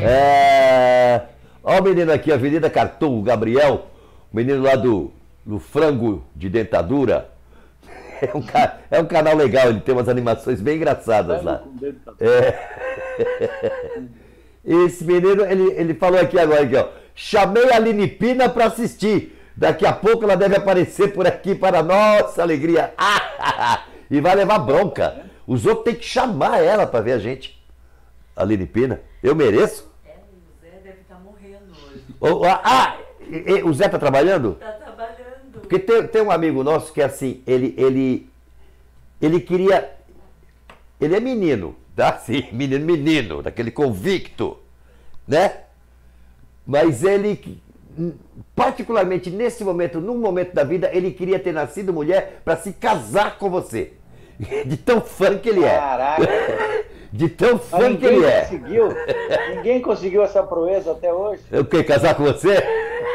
Ó o menino aqui, Avenida Cartoon, o Gabriel, o menino lá do Frango de Dentadura. É um canal legal, ele tem umas animações bem engraçadas lá. Esse menino, ele falou aqui agora, aqui, ó. Chamei a Aline Pina para assistir. Daqui a pouco ela deve aparecer por aqui para nossa alegria. E vai levar bronca. Os outros têm que chamar ela para ver a gente. Aline Pina. Eu mereço? O Zé deve estar morrendo hoje. O Zé tá trabalhando? Tá trabalhando. Porque tem um amigo nosso que é assim, ele queria... Ele é menino, tá? Sim, menino, daquele convicto, né? Mas ele, particularmente nesse momento, num momento da vida, ele queria ter nascido mulher para se casar com você. De tão fã que ele é. Caraca! De tão fã que ele é. Ninguém conseguiu essa proeza até hoje. Eu quero casar com você?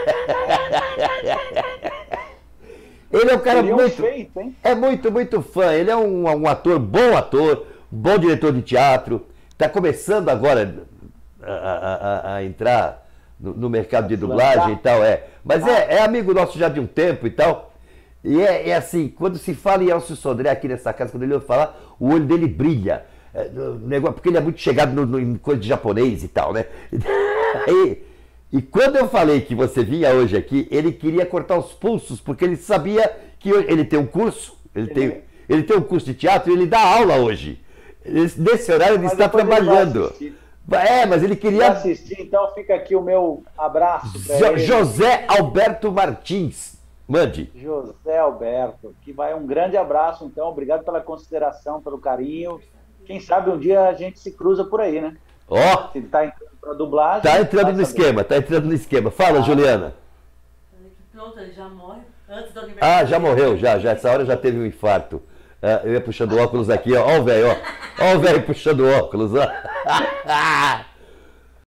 Ele é um cara muito... Feito, hein? É muito fã. Ele é um ator, bom diretor de teatro. Está começando agora a entrar no mercado de dublagem e tal. Mas é amigo nosso já de um tempo e tal. E é assim, quando se fala em Elcio Sodré aqui nessa casa, quando ele ouve falar, o olho dele brilha. Porque ele é muito chegado em coisa de japonês e tal, né? E quando eu falei que você vinha hoje aqui, ele queria cortar os pulsos, porque ele sabia que ele tem um curso, ele tem um curso de teatro e ele dá aula hoje. Nesse horário ele está trabalhando. Mas ele queria assistir, então fica aqui o meu abraço. José Alberto Martins. Mande. José Alberto, que vai um grande abraço, então. Obrigado pela consideração, pelo carinho. Quem sabe um dia a gente se cruza por aí, né? Ó! Se tá entrando pra dublagem... Tá entrando no esquema, Fala, Juliana. Pronto, ele já morre antes do aniversário. Já morreu, já. Essa hora já teve um infarto. Eu ia puxando óculos aqui, ó. Ó o velho puxando óculos, ó.